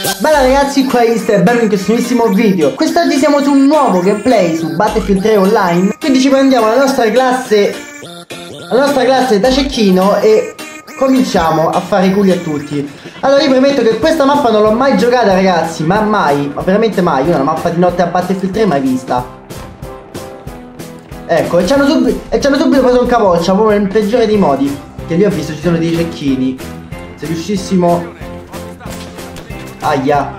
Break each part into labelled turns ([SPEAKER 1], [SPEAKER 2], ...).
[SPEAKER 1] Bella ragazzi, qua è Easter, benvenuti in questo nuovissimo video. Quest'oggi siamo su un nuovo gameplay su Battlefield 3 Online. Quindi ci prendiamo la nostra classe da cecchino e cominciamo a fare i culi a tutti. Allora io premetto che questa mappa non l'ho mai giocata ragazzi, ma mai, ma veramente mai. Io una mappa di notte a Battlefield 3 mai vista. Ecco, e ci hanno subito preso un capoccia, proprio nel peggiore dei modi. Che lì ho visto ci sono dei cecchini. Se riuscissimo... Aia.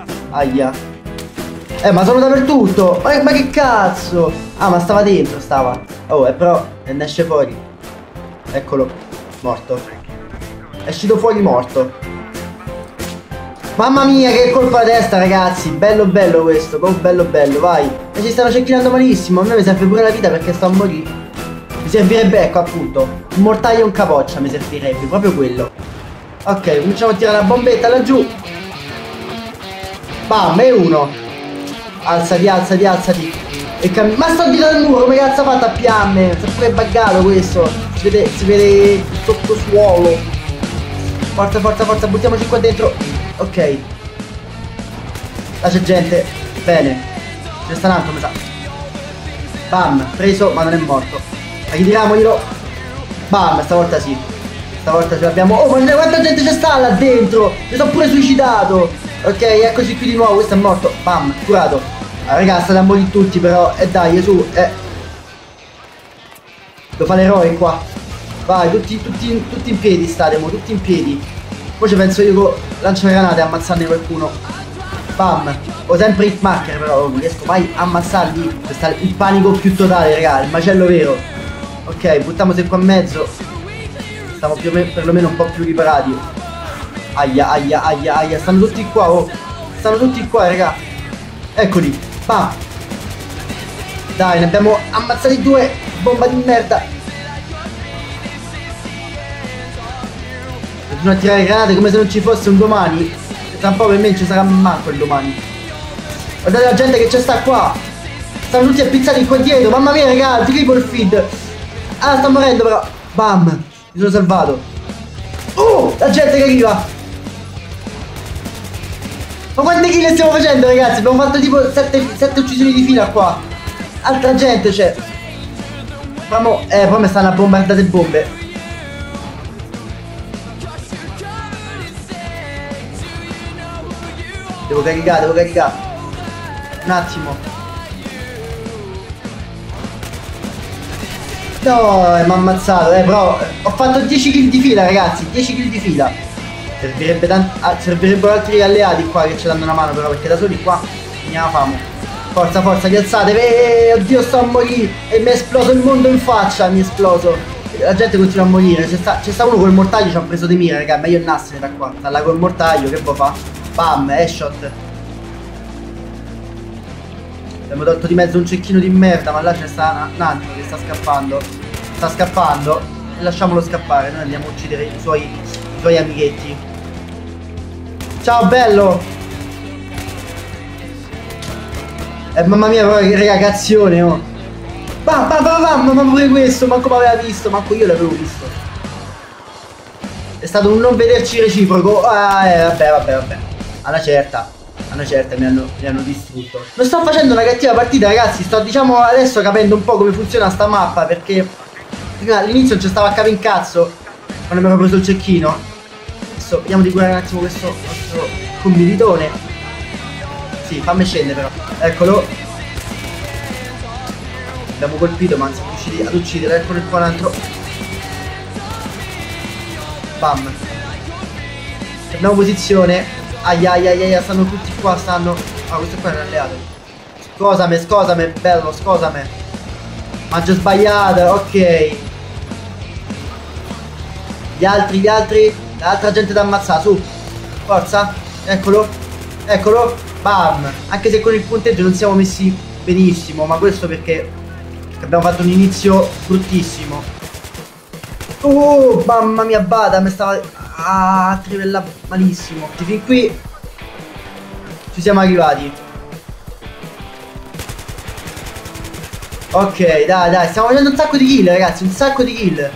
[SPEAKER 1] Ma sono dappertutto. Ma che cazzo. Ah, ma stava dentro, stava. Oh, però ne esce fuori. Eccolo. Morto. È uscito fuori morto. Mamma mia, che colpo alla testa, ragazzi. Bello questo. Bello, vai. E ci stanno cecchinando malissimo. A me mi serve pure la vita perché sto a morire. Mi servirebbe, ecco, appunto, un mortaio e un capoccia mi servirebbe. Proprio quello. Ok, cominciamo a tirare la bombetta laggiù. Bam, e uno. Alzati. E ma sto di là del muro, come cazzo ha fatto a piamme? Si è pure buggato questo. Si vede il sottosuolo. Forza, buttiamoci qua dentro. Ok. Là c'è gente. Bene. Ce ne sta un altro, mi sa. Bam, preso, ma non è morto. Ritiriamoglielo. Bam, stavolta sì. Stavolta ce l'abbiamo. Oh, ma quanta gente c'è sta là dentro? Mi sono pure suicidato. Ok, eccoci qui di nuovo, questo è morto. Bam, curato. Allora, raga, state a morire tutti però. Dai, su, Devo fare l'eroe qua. Vai, tutti in piedi state, tutti in piedi. Poi ci penso io con lanciagranate a ammazzarne qualcuno. Bam. Ho sempre hit marker però, non riesco mai a ammazzarli. Questo è il panico più totale, raga, il macello vero. Ok, buttiamoci qua in mezzo. Stiamo più o meno, perlomeno un po' più riparati. Aia, stanno tutti qua, oh. Stanno tutti qua, raga. Eccoli, bam. Dai, ne abbiamo ammazzati due. Bomba di merda. Continuo a tirare granate come se non ci fosse un domani. Tra un po' per me non ci sarà manco il domani. Guardate la gente che c'è sta qua. Stanno tutti appizzati qua dietro. Mamma mia, raga, triple feed. Ah, sta morendo però. Bam, mi sono salvato. Oh, la gente che arriva. Ma quante kill stiamo facendo ragazzi? Abbiamo fatto tipo 7 uccisioni di fila qua. Altra gente c'è. Poi mi stanno a bombardare bombe. Devo caricare. Un attimo. No, mi ha ammazzato, però ho fatto 10 kill di fila ragazzi, 10 kill di fila. Servirebbero altri alleati qua che ci danno una mano però, perché da soli qua finiamo famo. Forza, rialzatevi. Oddio, sto a morire. E mi è esploso il mondo in faccia, mi è esploso. La gente continua a morire. C'è sta uno col mortaio, ci ha preso di mira, raga. Meglio andarsene da qua. Sta là col mortaio, che può fa? Bam, headshot. Abbiamo tolto di mezzo un cecchino di merda, ma là c'è sta un altro che sta scappando. Sta scappando. E lasciamolo scappare, noi andiamo a uccidere i suoi amichetti. Ciao bello. Mamma mia, ragazione, oh. Ma pure questo, manco mi aveva visto, manco io l'avevo visto. È stato un non vederci reciproco. Vabbè. Alla certa mi hanno distrutto. Non sto facendo una cattiva partita ragazzi, sto diciamo adesso capendo un po' come funziona sta mappa, perché all'inizio non ci stava a capo in cazzo quando mi ero preso il cecchino. Adesso vediamo di curare un attimo questo nostro combinitone. Sì, fammi scendere però. Eccolo. Abbiamo colpito ma non siamo riusciti ad uccidere. Eccolo qua un altro. Bam. Prendiamo posizione. Aia, stanno tutti qua, stanno. Ah, questo qua è un alleato. Scusami, bello, scusami. Ma già sbagliato, ok. Gli altri. L'altra gente da ammazzare, su. Forza. Eccolo. Bam. Anche se con il punteggio non siamo messi benissimo, ma questo perché abbiamo fatto un inizio bruttissimo. Mamma mia, bada, mi stava a trivella malissimo. Fin qui ci siamo arrivati. Ok, dai, stiamo facendo un sacco di kill, ragazzi, un sacco di kill.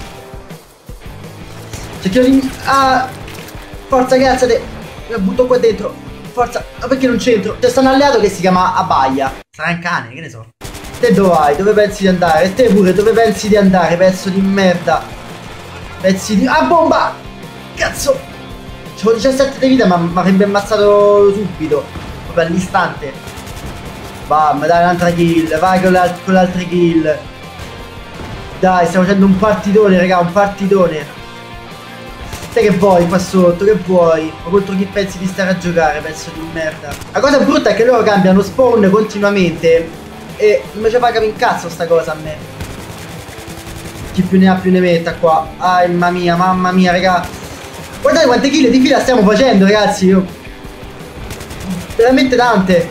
[SPEAKER 1] Cerchiamo di... Ah! Forza, cazzate! La butto qua dentro. forza. Ma perché non c'entro? C'è sta un alleato che si chiama Abaya. Sarà un cane, che ne so. Te dove vai? Dove pensi di andare? E te pure, dove pensi di andare? Pezzo di merda. Pezzi di... Ah, bomba! Cazzo! C'ho 17 di vita, ma mi avrebbe ammazzato subito. Proprio all'istante. Bam, dai, un'altra kill. Vai con le altre kill. Dai, stiamo facendo un partitone, raga, un partitone. Te che vuoi qua sotto, che vuoi? Ma contro chi pensi di stare a giocare, pezzo di merda? La cosa brutta è che loro cambiano spawn continuamente e non mi ci fa capire un cazzo sta cosa a me. Chi più ne ha più ne metta qua. Ah, mamma mia, raga. Guardate quante kill di fila stiamo facendo, ragazzi. Io... veramente tante.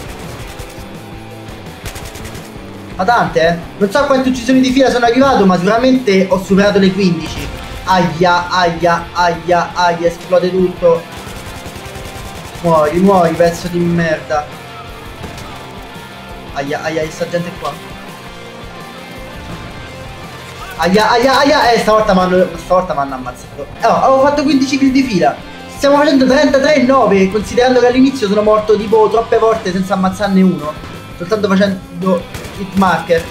[SPEAKER 1] Ma tante, eh. Non so a quante uccisioni di fila sono arrivato, ma sicuramente ho superato le 15. Aia, aia, aia, aia, esplode tutto. Muori, pezzo di merda. Aia, aia, sta gente qua. Aia, aia, aia, stavolta mi hanno ammazzato. Avevo fatto 15 kill di fila. Stiamo facendo 33-9, considerando che all'inizio sono morto tipo troppe volte senza ammazzarne uno. Soltanto facendo hit marker.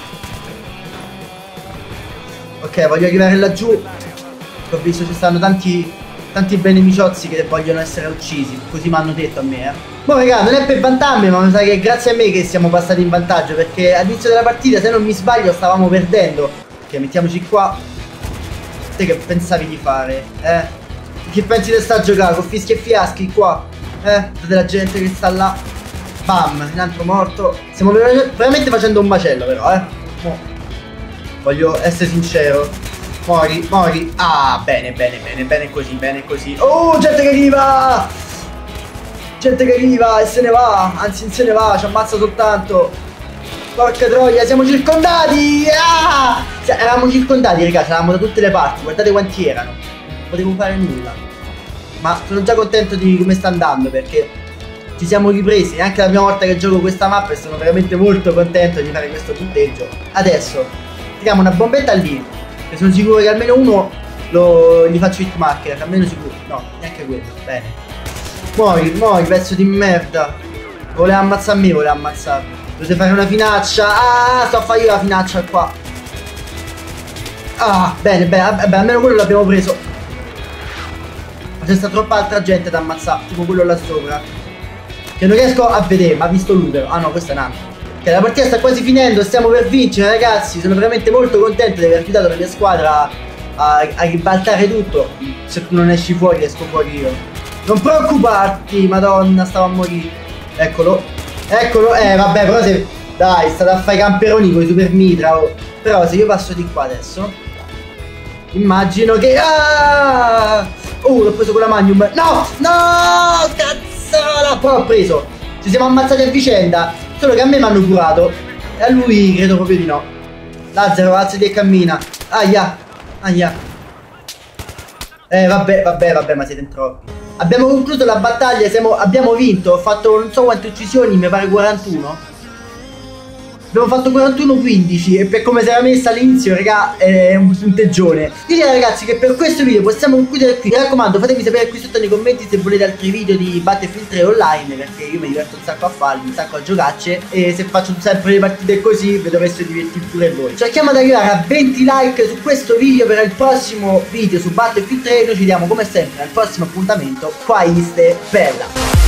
[SPEAKER 1] Ok, voglio arrivare laggiù. Ho visto ci stanno tanti benemiciozzi che vogliono essere uccisi. Così mi hanno detto a me, Ma raga, non è per vantarmi, ma mi sa che è grazie a me che siamo passati in vantaggio. Perché all'inizio della partita, se non mi sbaglio, stavamo perdendo. Ok, mettiamoci qua. Te che pensavi di fare, Che pensi di stare a giocare con fischi e fiaschi qua? Della gente che sta là. Bam, un altro morto. Stiamo veramente facendo un macello però, Voglio essere sincero. Muori. Ah, bene così. Oh, gente che arriva! Gente che arriva e se ne va. Anzi, non se ne va, ci ammazza soltanto. Porca troia, siamo circondati! Ah! Eravamo circondati, ragazzi, eravamo da tutte le parti. Guardate quanti erano. Non potevo fare nulla. Ma sono già contento di come sta andando, perché ci siamo ripresi. È anche la prima volta che gioco questa mappa e sono veramente molto contento di fare questo punteggio. Adesso tiriamo una bombetta lì. E sono sicuro che almeno uno gli faccio hit marker, almeno sicuro. No, neanche quello, bene. Muori, pezzo di merda. Voleva ammazzare me, voleva ammazzare. Dovete fare una finaccia. Ah, sto a fare io la finaccia qua. Ah, bene, vabbè, almeno quello l'abbiamo preso. Ma c'è stata troppa altra gente da ammazzare, tipo quello là sopra. Che non riesco a vedere, ma ha visto l'utero. Ah no, questo è un altro. Ok, la partita sta quasi finendo, stiamo per vincere, ragazzi. Sono veramente molto contento di aver aiutato la mia squadra a ribaltare tutto. Se tu non esci fuori, esco fuori io. Non preoccuparti, madonna, stavo a morire. Eccolo, vabbè, però se... dai, state a fare i camperoni con i super mitra, oh. Però se io passo di qua adesso, immagino che... Ah! L'ho preso con la magnum. No, cazzola. Poi l'ho preso. Ci siamo ammazzati a vicenda. Solo che a me mi hanno curato. E a lui credo proprio di no. Lazzaro, alzati e cammina. Aia. Vabbè, ma siete in troppi. Abbiamo concluso la battaglia, abbiamo vinto. Ho fatto non so quante uccisioni, mi pare 41. Abbiamo fatto 41-15 e per come si era messa all'inizio, raga, è un punteggione. Io direi, ragazzi, che per questo video possiamo concludere qui. Mi raccomando, fatemi sapere qui sotto nei commenti se volete altri video di Battlefield 3 online, perché io mi diverto un sacco a farli, un sacco a giocarci. E se faccio sempre le partite così, vi dovreste divertire pure voi. Cerchiamo di arrivare a 20 like su questo video per il prossimo video su Battlefield 3. Noi ci vediamo come sempre al prossimo appuntamento qua in Bella.